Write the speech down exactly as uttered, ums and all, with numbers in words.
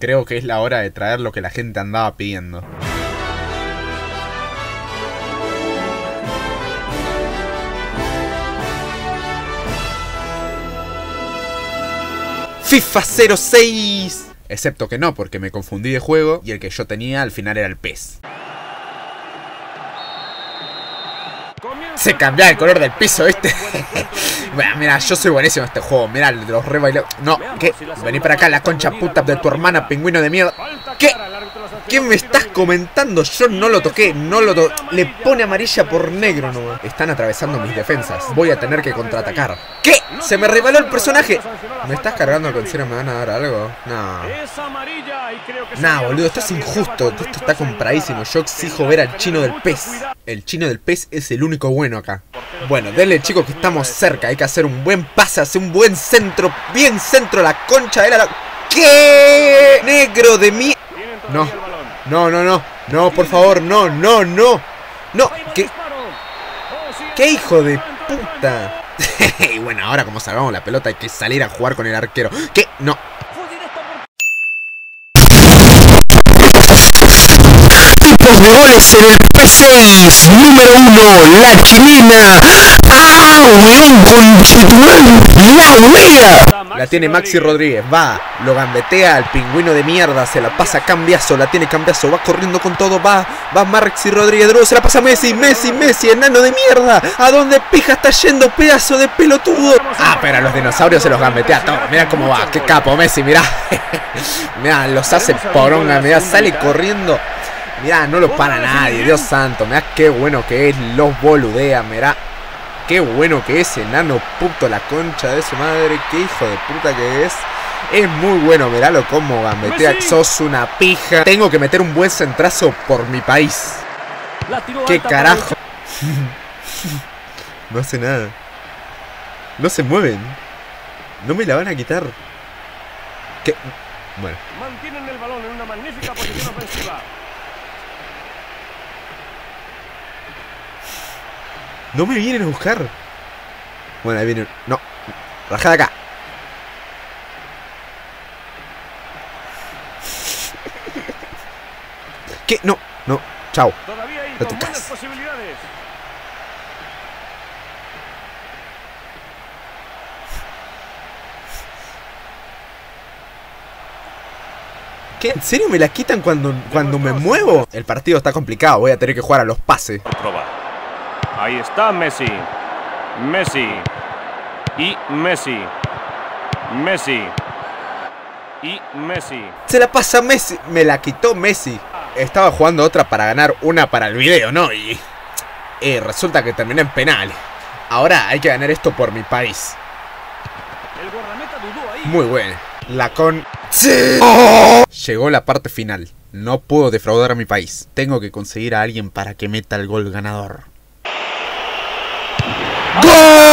Creo que es la hora de traer lo que la gente andaba pidiendo. FIFA cero seis. Excepto que no, porque me confundí de juego y el que yo tenía al final era el PES. Se cambia el color del piso, ¿viste? Bueno, mira, yo soy buenísimo en este juego. Mira, los re bailé. No, ¿qué? Vení para acá, la concha puta de tu hermana, pingüino de mierda. ¿Qué? ¿Qué me estás comentando? Yo no lo toqué, no lo toqué. Le pone amarilla por negro, no. Están atravesando mis defensas. Voy a tener que contraatacar. ¿Qué? Se me rebaló el personaje. ¿Me estás cargando con cero? ¿Me van a dar algo? No. Nah, boludo, esto es injusto. Esto está compradísimo. Yo exijo ver al chino del PES. El chino del PES es el único bueno acá. Bueno, denle, chicos, que estamos cerca. Hay que hacer un buen pase, hacer un buen centro. Bien centro, la concha de la... ¿Qué? Negro de mi... No, no, no, no. No, por favor, no, no, no. No, ¿qué? ¿Qué hijo de puta? Y bueno, ahora como salvamos la pelota hay que salir a jugar con el arquero. ¿Qué? No. Tipos de goles en el P seis. Número uno, la chilena. ¡Ah, weón, conchetumán! ¡La wea! La tiene Maxi Rodríguez, va, lo gambetea al pingüino de mierda, se la pasa a Cambiaso, la tiene Cambiaso, va corriendo con todo, va, va Maxi Rodríguez, de nuevo se la pasa a Messi, Messi, Messi, enano de mierda, ¿a dónde pija está yendo, pedazo de pelotudo? Ah, pero a los dinosaurios se los gambetea todo, mira cómo va, qué capo Messi, mirá, mirá, los hace poronga, mirá, sale corriendo, mirá, no lo para nadie, Dios santo, mirá qué bueno que es, los boludea, mirá. Qué bueno que es, enano puto, la concha de su madre. Qué hijo de puta que es. Es muy bueno, miralo como gambetea. Sos una pija. Tengo que meter un buen centrazo por mi país. Qué carajo. No hace nada. No se mueven. No me la van a quitar. ¿Qué? Bueno. Mantienen el balón en una magnífica posición ofensiva. No me vienen a buscar. Bueno, ahí vienen. No. Rajada acá. ¿Qué? No. No. Chao. Todavía hay No con te buenas casas. posibilidades. ¿Qué? ¿En serio me la quitan cuando, cuando me muevo? El partido está complicado. Voy a tener que jugar a los pases. Ahí está Messi. Messi. Y Messi. Messi. Y Messi. Se la pasa a Messi. Me la quitó Messi. Estaba jugando otra para ganar una para el video, ¿no? Y eh, resulta que terminé en penales. Ahora hay que ganar esto por mi país. El guardameta dudó ahí. Muy buena. La con... ¡Sí! ¡Oh! Llegó la parte final. No puedo defraudar a mi país. Tengo que conseguir a alguien para que meta el gol ganador. ¡Gol!